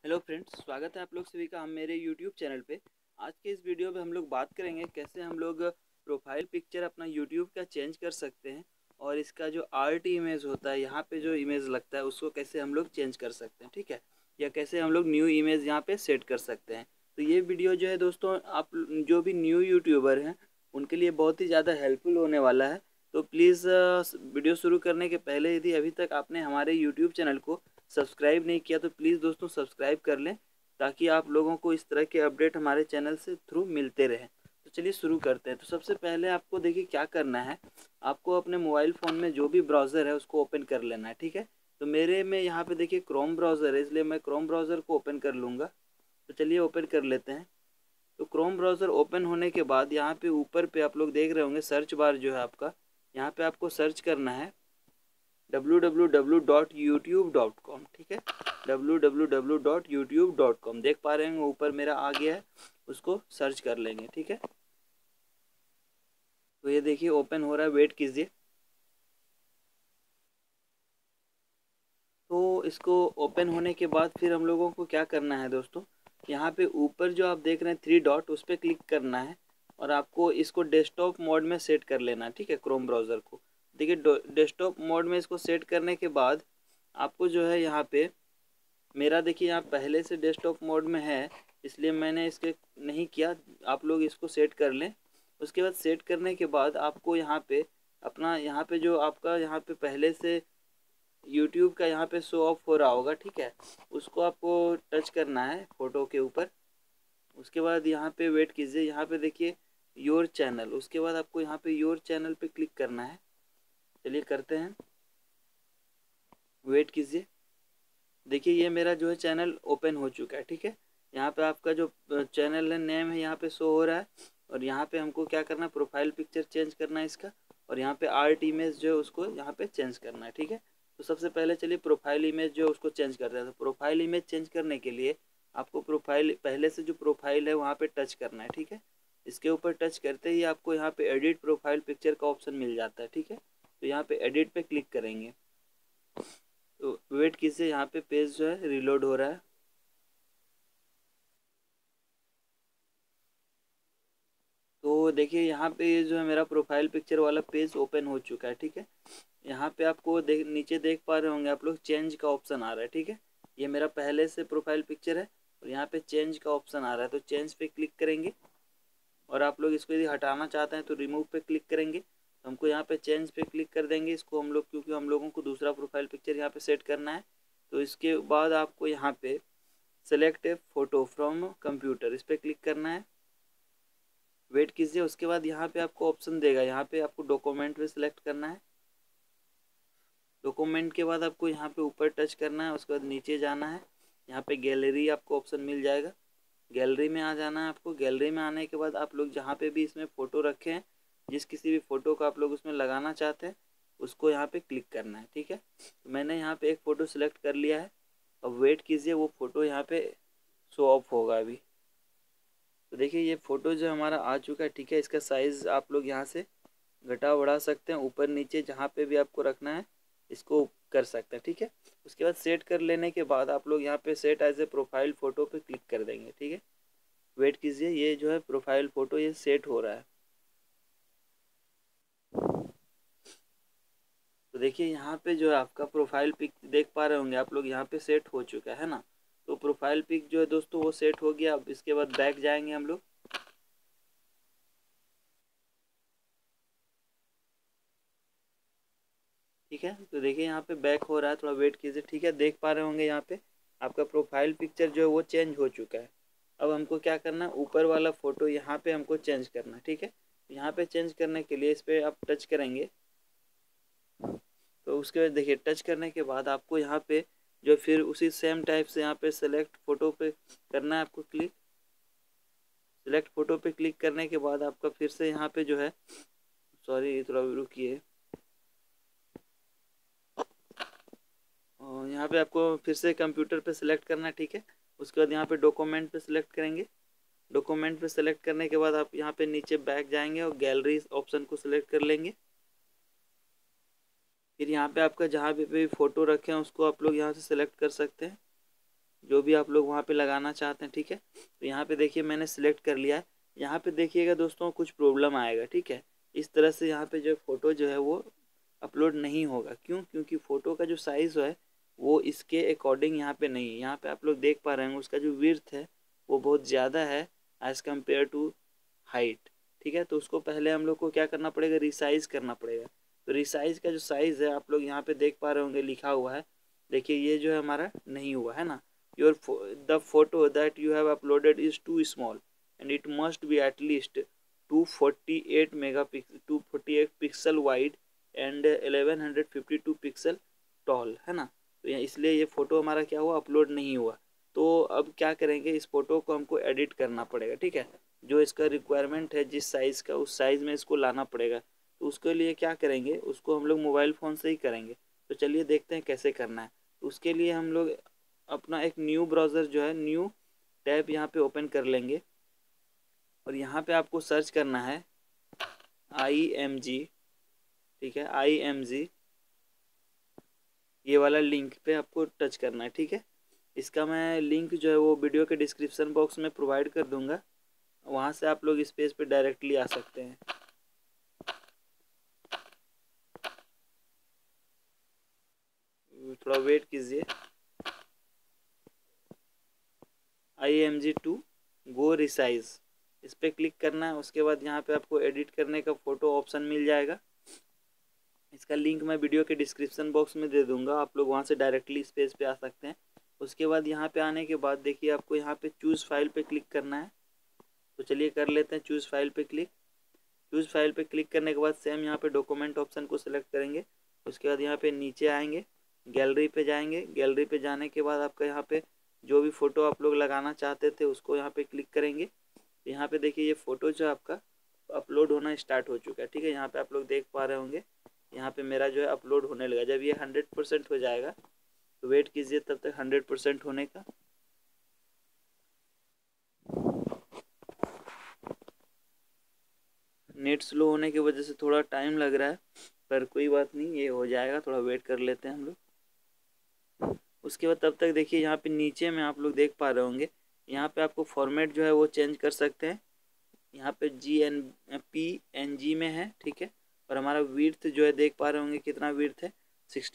Hello friends, स्वागत है आप लोग सभी का हम मेरे यूट्यूब चैनल पे। आज के इस वीडियो में हम लोग बात करेंगे कैसे हम लोग प्रोफाइल पिक्चर अपना यूट्यूब का चेंज कर सकते हैं और इसका जो आर्ट इमेज होता है, यहाँ पे जो इमेज लगता है उसको कैसे हम लोग चेंज कर सकते हैं, ठीक है। या कैसे हम लोग न्यू इमेज यहाँ पे सेट कर सकते हैं। तो ये वीडियो जो है दोस्तों, आप जो भी न्यू यूट्यूबर हैं उनके लिए बहुत ही ज़्यादा हेल्पफुल होने वाला है। तो प्लीज़ वीडियो शुरू करने के पहले यदि अभी तक आपने हमारे यूट्यूब चैनल को सब्सक्राइब नहीं किया तो प्लीज़ दोस्तों सब्सक्राइब कर लें, ताकि आप लोगों को इस तरह के अपडेट हमारे चैनल से थ्रू मिलते रहें। तो चलिए शुरू करते हैं। तो सबसे पहले आपको देखिए क्या करना है, आपको अपने मोबाइल फ़ोन में जो भी ब्राउज़र है उसको ओपन कर लेना है, ठीक है। तो मेरे में यहाँ पे देखिए क्रोम ब्राउज़र है, इसलिए मैं क्रोम ब्राउज़र को ओपन कर लूँगा। तो चलिए ओपन कर लेते हैं। तो क्रोम ब्राउज़र ओपन होने के बाद यहाँ पे ऊपर पे आप लोग देख रहे होंगे सर्च बार जो है आपका, यहाँ पे आपको सर्च करना है www.youtube.com, ठीक है। www.youtube.com देख पा रहे हैं ऊपर मेरा आ गया है, उसको सर्च कर लेंगे, ठीक है। तो ये देखिए ओपन हो रहा है, वेट कीजिए। तो इसको ओपन होने के बाद फिर हम लोगों को क्या करना है दोस्तों, यहाँ पे ऊपर जो आप देख रहे हैं थ्री डॉट, उस पर क्लिक करना है और आपको इसको डेस्कटॉप मोड में सेट कर लेना है, ठीक है। क्रोम ब्राउज़र को देखिए डेस्कटॉप मोड में इसको सेट करने के बाद आपको जो है यहाँ पे, मेरा देखिए यहाँ पहले से डेस्कटॉप मोड में है इसलिए मैंने इसके नहीं किया, आप लोग इसको सेट कर लें। उसके बाद सेट करने के बाद आपको यहाँ पे अपना, यहाँ पे जो आपका यहाँ पे पहले से यूट्यूब का यहाँ पे शो ऑफ हो रहा होगा, ठीक है, उसको आपको टच करना है फ़ोटो के ऊपर। उसके बाद यहाँ पे वेट कीजिए, यहाँ पे देखिए योर चैनल, उसके बाद आपको यहाँ पे योर चैनल पे क्लिक करना है। चलिए करते हैं, वेट कीजिए। देखिए ये मेरा जो है चैनल ओपन हो चुका है, ठीक है। यहाँ पे आपका जो चैनल है नेम है यहाँ पे शो हो रहा है और यहाँ पे हमको क्या करना है, प्रोफाइल पिक्चर चेंज करना है इसका, और यहाँ पे आर्ट इमेज जो है उसको यहाँ पे चेंज करना है, ठीक है। तो सबसे पहले चलिए प्रोफाइल इमेज जो है उसको चेंज करते हैं। तो प्रोफाइल इमेज चेंज करने के लिए आपको प्रोफाइल, पहले से जो प्रोफाइल है वहाँ पे टच करना है, ठीक है। इसके ऊपर टच करते ही आपको यहाँ पे एडिट प्रोफाइल पिक्चर का ऑप्शन मिल जाता है, ठीक है। तो यहाँ पे एडिट पे क्लिक करेंगे। तो वेट कीजिए, यहाँ पे पेज जो है रिलोड हो रहा है। तो देखिए यहाँ पे ये जो है मेरा प्रोफाइल पिक्चर वाला पेज ओपन हो चुका है, ठीक है। यहाँ पे आपको नीचे देख पा रहे होंगे आप लोग, चेंज का ऑप्शन आ रहा है, ठीक है। ये मेरा पहले से प्रोफाइल पिक्चर है और यहाँ पे चेंज का ऑप्शन आ रहा है, तो चेंज पे क्लिक करेंगे। और आप लोग इसको यदि हटाना चाहते हैं तो रिमूव पे क्लिक करेंगे। तो हमको यहाँ पे चेंज पे क्लिक कर देंगे इसको हम लोग, क्योंकि हम लोगों को दूसरा प्रोफाइल पिक्चर यहाँ पे सेट करना है। तो इसके बाद आपको यहाँ पे select a photo from computer, इस पर क्लिक करना है। वेट कीजिए, उसके बाद यहाँ पे आपको ऑप्शन देगा, यहाँ पे आपको डॉक्यूमेंट पे सिलेक्ट करना है। डॉक्यूमेंट के बाद आपको यहाँ पे ऊपर टच करना है, उसके बाद नीचे जाना है, यहाँ पे गैलरी आपको ऑप्शन मिल जाएगा। गैलरी में आ जाना है आपको। गैलरी में आने के बाद आप लोग जहाँ पे भी इसमें फ़ोटो रखे हैं, जिस किसी भी फ़ोटो को आप लोग उसमें लगाना चाहते हैं उसको यहाँ पे क्लिक करना है, ठीक है। तो मैंने यहाँ पे एक फ़ोटो सेलेक्ट कर लिया है। अब वेट कीजिए, वो फ़ोटो यहाँ पे शो ऑफ होगा अभी। तो देखिए ये फ़ोटो जो हमारा आ चुका है, ठीक है। इसका साइज़ आप लोग यहाँ से घटा बढ़ा सकते हैं, ऊपर नीचे जहाँ पे भी आपको रखना है इसको कर सकते हैं, ठीक है। उसके बाद सेट कर लेने के बाद आप लोग यहाँ पे set as a profile photo पे क्लिक कर देंगे, ठीक है। वेट कीजिए, ये जो है प्रोफाइल फ़ोटो ये सेट हो रहा है। तो देखिए यहाँ पे जो है आपका प्रोफाइल पिक देख पा रहे होंगे आप लोग, यहाँ पे सेट हो चुका है ना। तो प्रोफाइल पिक जो है दोस्तों वो सेट हो गया। अब इसके बाद बैक जाएंगे हम लोग, ठीक है। तो देखिए यहाँ पे बैक हो रहा है, थोड़ा वेट कीजिए, ठीक है। देख पा रहे होंगे यहाँ पे आपका प्रोफाइल पिक्चर जो है वो चेंज हो चुका है। अब हमको क्या करना है, ऊपर वाला फ़ोटो यहाँ पे हमको चेंज करना है, ठीक है। यहाँ पे चेंज करने के लिए इस पर आप टच करेंगे। तो उसके बाद देखिए टच करने के बाद आपको यहाँ पे जो फिर उसी सेम टाइप से यहाँ पे सेलेक्ट फ़ोटो पे करना है आपको क्लिक। सेलेक्ट फ़ोटो पे क्लिक करने के बाद आपका फिर से यहाँ पे जो है, सॉरी थोड़ा रुकिए, और यहाँ पे आपको फिर से कंप्यूटर पे सिलेक्ट करना है, ठीक है। उसके बाद यहाँ पे डॉक्यूमेंट पे सिलेक्ट करेंगे। डॉक्यूमेंट पे सिलेक्ट करने के बाद आप यहाँ पे नीचे बैक जाएंगे और गैलरी ऑप्शन को सिलेक्ट कर लेंगे। फिर यहाँ पे आपका जहाँ पे भी फ़ोटो रखे हैं उसको आप लोग यहाँ से सिलेक्ट कर सकते हैं। जो भी आप लोग वहाँ पे लगाना चाहते हैं, ठीक है। तो यहाँ पे देखिए मैंने सिलेक्ट कर लिया है। यहाँ पे देखिएगा दोस्तों कुछ प्रॉब्लम आएगा, ठीक है। इस तरह से यहाँ पे जो फ़ोटो जो है वो अपलोड नहीं होगा। क्यों? क्योंकि फ़ोटो का जो साइज़ है वो इसके अकॉर्डिंग यहाँ पे नहीं है। यहाँ पे आप लोग देख पा रहे हैं उसका जो विड्थ है वो बहुत ज़्यादा है एज़ कम्पेयर टू हाइट, ठीक है। तो उसको पहले हम लोग को क्या करना पड़ेगा, रिसाइज़ करना पड़ेगा। तो रिसाइज़ का जो साइज़ है आप लोग यहाँ पे देख पा रहे होंगे लिखा हुआ है, देखिए ये जो है हमारा नहीं हुआ है ना। Your the photo that you have uploaded is too small and it must be at least 248 pixel wide and 1152 pixel tall, है ना। तो इसलिए ये फ़ोटो हमारा क्या हुआ, अपलोड नहीं हुआ। तो अब क्या करेंगे, इस फ़ोटो को हमको एडिट करना पड़ेगा, ठीक है। जो इसका रिक्वायरमेंट है जिस साइज़ का, उस साइज़ में इसको लाना पड़ेगा। तो उसके लिए क्या करेंगे, उसको हम लोग मोबाइल फ़ोन से ही करेंगे। तो चलिए देखते हैं कैसे करना है। तो उसके लिए हम लोग अपना एक न्यू ब्राउज़र जो है, न्यू टैब यहाँ पे ओपन कर लेंगे और यहाँ पे आपको सर्च करना है IMG, ठीक है, IMG। ये वाला लिंक पे आपको टच करना है, ठीक है। इसका मैं लिंक जो है वो वीडियो के डिस्क्रिप्शन बॉक्स में प्रोवाइड कर दूंगा, वहाँ से आप लोग इस पेज पे डायरेक्टली आ सकते हैं। थोड़ा वेट कीजिए। IMG2 गो रिसाइज, इस पर क्लिक करना है। उसके बाद यहाँ पे आपको एडिट करने का फ़ोटो ऑप्शन मिल जाएगा। इसका लिंक मैं वीडियो के डिस्क्रिप्शन बॉक्स में दे दूंगा, आप लोग वहाँ से डायरेक्टली इस पेज पे आ सकते हैं। उसके बाद यहाँ पे आने के बाद देखिए आपको यहाँ पे चूज़ फाइल पे क्लिक करना है। तो चलिए कर लेते हैं चूज़ फाइल पे क्लिक। चूज़ फाइल पे क्लिक करने के बाद सेम यहाँ पे डॉक्यूमेंट ऑप्शन को सिलेक्ट करेंगे। उसके बाद यहाँ पे नीचे आएंगे, गैलरी पे जाएंगे। गैलरी पे जाने के बाद आपका यहाँ पे जो भी फ़ोटो आप लोग लगाना चाहते थे उसको यहाँ पे क्लिक करेंगे। यहाँ पे देखिए ये फ़ोटो जो आपका अपलोड होना स्टार्ट हो चुका है, ठीक है। यहाँ पे आप लोग देख पा रहे होंगे, यहाँ पे मेरा जो है अपलोड होने लगा। जब ये 100% हो जाएगा तो वेट कीजिए तब तक 100% होने का। नेट स्लो होने की वजह से थोड़ा टाइम लग रहा है, पर कोई बात नहीं, ये हो जाएगा। थोड़ा वेट कर लेते हैं हम लोग। उसके बाद तब तक देखिए यहाँ पे नीचे में आप लोग देख पा रहे होंगे, यहाँ पे आपको फॉर्मेट जो है वो चेंज कर सकते हैं। यहाँ पे GNPNG में है, ठीक है। और हमारा विड्थ जो है देख पा रहे होंगे कितना विड्थ है,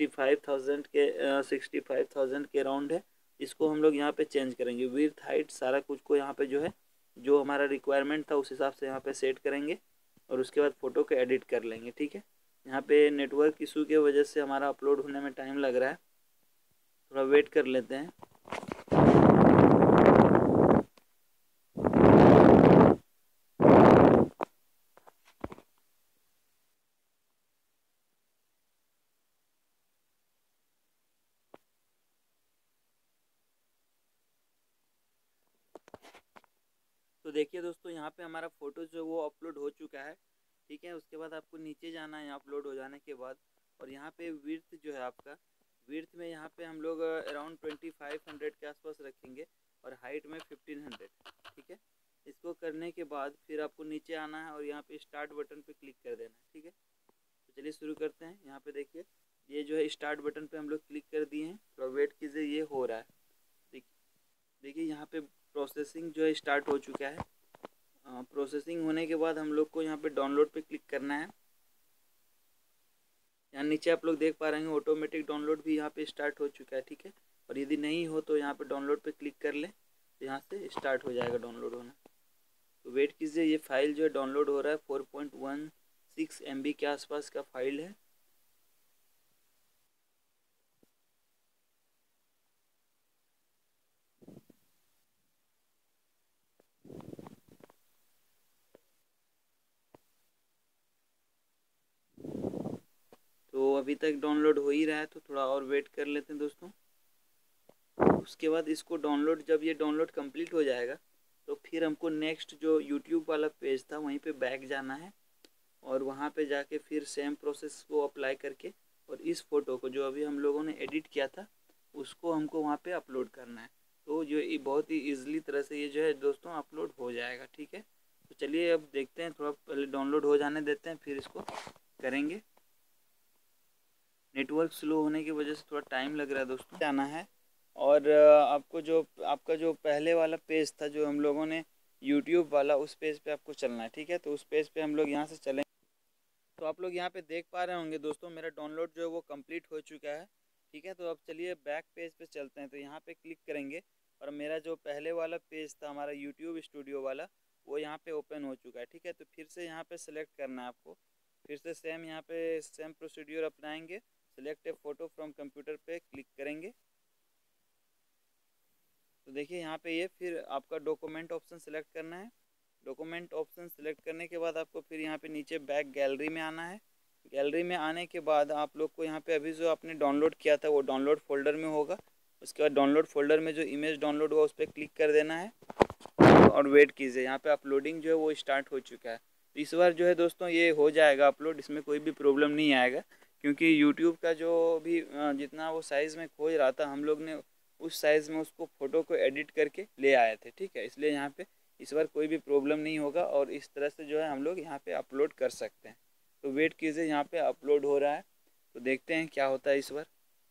65,000 के अराउंड है। इसको हम लोग यहाँ पे चेंज करेंगे, विड्थ हाइट सारा कुछ को यहाँ पे जो है जो हमारा रिक्वायरमेंट था उस हिसाब से यहाँ पे सेट करेंगे और उसके बाद फ़ोटो को एडिट कर लेंगे, ठीक है। यहाँ पे नेटवर्क इशू की वजह से हमारा अपलोड होने में टाइम लग रहा है, थोड़ा वेट कर लेते हैं। तो देखिए दोस्तों यहाँ पे हमारा फ़ोटो जो वो अपलोड हो चुका है, ठीक है। उसके बाद आपको नीचे जाना है अपलोड हो जाने के बाद, और यहाँ पे विड्थ जो है आपका, विड्थ में यहाँ पे हम लोग अराउंड 2500 के आसपास रखेंगे और हाइट में 1500, ठीक है। इसको करने के बाद फिर आपको नीचे आना है और यहाँ पे स्टार्ट बटन पे क्लिक कर देना है, ठीक है। तो चलिए शुरू करते हैं। यहाँ पे देखिए ये जो है स्टार्ट बटन पे हम लोग क्लिक कर दिए हैं, थोड़ा वेट कीजिए, ये हो रहा है। देखिए यहाँ पे प्रोसेसिंग जो है स्टार्ट हो चुका है। प्रोसेसिंग होने के बाद हम लोग को यहाँ पे डाउनलोड पे क्लिक करना है। यहाँ नीचे आप लोग देख पा रहे हैं ऑटोमेटिक डाउनलोड भी यहाँ पे स्टार्ट हो चुका है, ठीक है। और यदि नहीं हो तो यहाँ पे डाउनलोड पे क्लिक कर लें, तो यहाँ से स्टार्ट हो जाएगा डाउनलोड होना। तो वेट कीजिए, ये फाइल जो है डाउनलोड हो रहा है। 4.16 MB के आसपास का फाइल है। तो अभी तक डाउनलोड हो ही रहा है, तो थोड़ा और वेट कर लेते हैं दोस्तों। उसके बाद इसको डाउनलोड, जब ये डाउनलोड कंप्लीट हो जाएगा तो फिर हमको नेक्स्ट जो यूट्यूब वाला पेज था वहीं पे बैक जाना है और वहाँ पे जाके फिर सेम प्रोसेस को अप्लाई करके और इस फ़ोटो को जो अभी हम लोगों ने एडिट किया था उसको हमको वहाँ पे अपलोड करना है। तो जो ये बहुत ही ईजिली तरह से ये जो है दोस्तों अपलोड हो जाएगा, ठीक है। तो चलिए अब देखते हैं, थोड़ा पहले डाउनलोड हो जाने देते हैं फिर इसको करेंगे। नेटवर्क स्लो होने की वजह से थोड़ा टाइम लग रहा है दोस्तों। जाना है और आपका जो पहले वाला पेज था जो हम लोगों ने यूट्यूब वाला, उस पेज पे आपको चलना है। ठीक है, तो उस पेज पे हम लोग यहाँ से चलें। तो आप लोग यहाँ पे देख पा रहे होंगे दोस्तों, मेरा डाउनलोड जो है वो कंप्लीट हो चुका है। ठीक है, तो अब चलिए बैक पेज पे चलते हैं। तो यहाँ पे क्लिक करेंगे और मेरा जो पहले वाला पेज था हमारा यूट्यूब स्टूडियो वाला, वो यहाँ पे ओपन हो चुका है। ठीक है, तो फिर से यहाँ पे सेलेक्ट करना है आपको। फिर से सेम यहाँ पे सेम प्रोसीड्यूर अपनाएंगे। Select a photo from computer पे क्लिक करेंगे। तो देखिए यहाँ पे ये फिर आपका डॉक्यूमेंट ऑप्शन सेलेक्ट करना है। डॉक्यूमेंट ऑप्शन सेलेक्ट करने के बाद आपको फिर यहाँ पे नीचे बैक गैलरी में आना है। गैलरी में आने के बाद आप लोग को यहाँ पे अभी जो आपने डाउनलोड किया था वो डाउनलोड फोल्डर में होगा। उसके बाद डाउनलोड फोल्डर में जो इमेज डाउनलोड हुआ उस पर क्लिक कर देना है और वेट कीजिए। यहाँ पे अपलोडिंग जो है वो स्टार्ट हो चुका है। तो इस बार जो है दोस्तों ये हो जाएगा अपलोड, इसमें कोई भी प्रॉब्लम नहीं आएगा, क्योंकि यूट्यूब का जो भी जितना वो साइज़ में खोज रहा था, हम लोग ने उस साइज़ में उसको फ़ोटो को एडिट करके ले आए थे। ठीक है, इसलिए यहाँ पे इस बार कोई भी प्रॉब्लम नहीं होगा और इस तरह से जो है हम लोग यहाँ पे अपलोड कर सकते हैं। तो वेट कीजिए, यहाँ पे अपलोड हो रहा है, तो देखते हैं क्या होता है इस बार।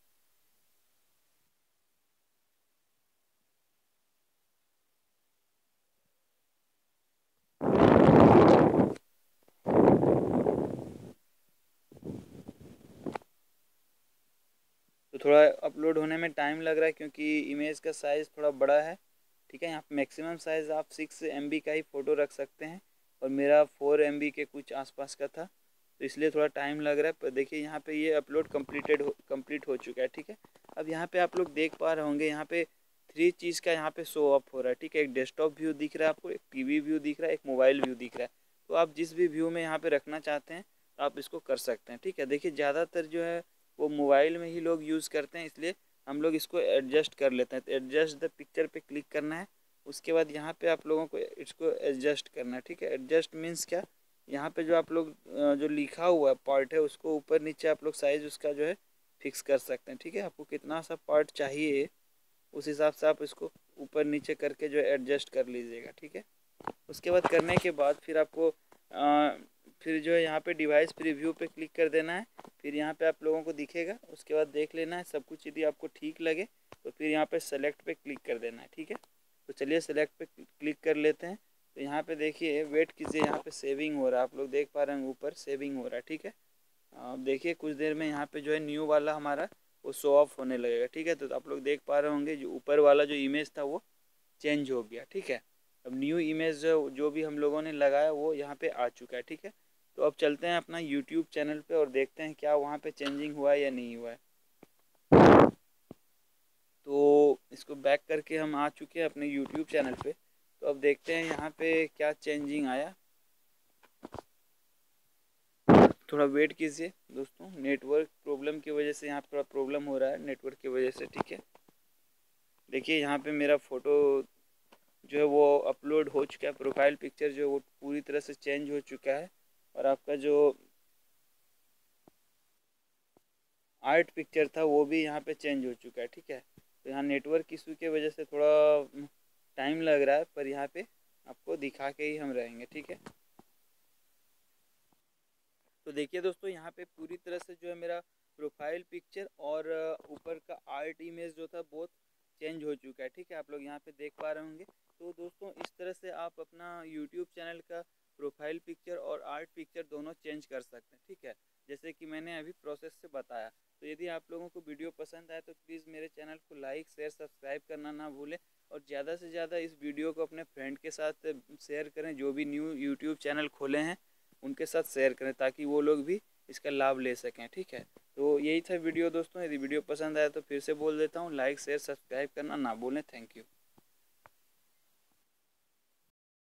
तो थोड़ा अपलोड होने में टाइम लग रहा है क्योंकि इमेज का साइज़ थोड़ा बड़ा है। ठीक है, यहाँ पे मैक्सिमम साइज़ आप 6 MB का ही फ़ोटो रख सकते हैं और मेरा 4 MB के कुछ आसपास का था, तो इसलिए थोड़ा टाइम लग रहा है। पर देखिए यहाँ पे ये अपलोड कंप्लीट हो चुका है। ठीक है, अब यहाँ पे आप लोग देख पा रहे होंगे, यहाँ पे 3 चीज़ का यहाँ पे शो अप हो रहा है। ठीक है, एक डेस्कटॉप व्यू दिख रहा है आपको, एक टीवी व्यू दिख रहा है, एक मोबाइल व्यू दिख रहा है। तो आप जिस भी व्यू में यहाँ पे रखना चाहते हैं तो आप इसको कर सकते हैं। ठीक है, देखिए ज़्यादातर जो है वो मोबाइल में ही लोग यूज़ करते हैं, इसलिए हम लोग इसको एडजस्ट कर लेते हैं। तो एडजस्ट द पिक्चर पे क्लिक करना है। उसके बाद यहाँ पे आप लोगों को इसको एडजस्ट करना है। ठीक है, एडजस्ट मीन्स क्या, यहाँ पे जो आप लोग जो लिखा हुआ पार्ट है उसको ऊपर नीचे आप लोग साइज उसका जो है फिक्स कर सकते हैं। ठीक है, आपको कितना सा पार्ट चाहिए उस हिसाब से आप इसको ऊपर नीचे करके जो है एडजस्ट कर लीजिएगा। ठीक है, उसके बाद करने के बाद फिर आपको फिर जो है यहाँ पे डिवाइस प्रीव्यू पे क्लिक कर देना है। फिर यहाँ पे आप लोगों को दिखेगा, उसके बाद देख लेना है सब कुछ। यदि आपको ठीक लगे तो फिर यहाँ पे सेलेक्ट पे क्लिक कर देना है। ठीक है, तो चलिए सेलेक्ट पे क्लिक कर लेते हैं। तो यहाँ पे देखिए वेट कीजिए, यहाँ पे सेविंग हो रहा है, आप लोग देख पा रहे हैं ऊपर सेविंग हो रहा है। ठीक है, देखिए कुछ देर में यहाँ पे जो है न्यू वाला हमारा वो शो ऑफ होने लगेगा। ठीक है, तो आप लोग देख पा रहे होंगे जो ऊपर वाला जो इमेज था वो चेंज हो गया। ठीक है, अब न्यू इमेज जो भी हम लोगों ने लगाया वो यहाँ पे आ चुका है। ठीक है, तो अब चलते हैं अपना यूट्यूब चैनल पे और देखते हैं क्या वहाँ पे चेंजिंग हुआ है या नहीं हुआ है। तो इसको बैक करके हम आ चुके हैं अपने यूट्यूब चैनल पे। तो अब देखते हैं यहाँ पे क्या चेंजिंग आया। थोड़ा वेट कीजिए दोस्तों, नेटवर्क प्रॉब्लम की वजह से यहाँ पे थोड़ा प्रॉब्लम हो रहा है नेटवर्क की वजह से। ठीक है, देखिए यहाँ पे मेरा फ़ोटो जो है वो अपलोड हो चुका है, प्रोफाइल पिक्चर जो है वो पूरी तरह से चेंज हो चुका है और आपका जो आर्ट पिक्चर था वो भी यहाँ पे चेंज हो चुका है। ठीक है, तो यहाँ नेटवर्क इशू की वजह से थोड़ा टाइम लग रहा है, पर यहाँ पे आपको दिखा के ही हम रहेंगे। ठीक है, तो देखिए दोस्तों यहाँ पे पूरी तरह से जो है मेरा प्रोफाइल पिक्चर और ऊपर का आर्ट इमेज जो था बहुत चेंज हो चुका है। ठीक है, आप लोग यहाँ पे देख पा रहे होंगे। तो दोस्तों इस तरह से आप अपना यूट्यूब चैनल का प्रोफाइल पिक्चर और आर्ट पिक्चर दोनों चेंज कर सकते हैं। ठीक है, जैसे कि मैंने अभी प्रोसेस से बताया। तो यदि आप लोगों को वीडियो पसंद आए तो प्लीज़ मेरे चैनल को लाइक शेयर सब्सक्राइब करना ना भूलें और ज़्यादा से ज़्यादा इस वीडियो को अपने फ्रेंड के साथ शेयर करें, जो भी न्यू यूट्यूब चैनल खोले हैं उनके साथ शेयर करें ताकि वो लोग भी इसका लाभ ले सकें। ठीक है, तो यही था वीडियो दोस्तों। यदि वीडियो पसंद आया तो फिर से बोल देता हूँ, लाइक शेयर सब्सक्राइब करना ना भूलें। Thank you.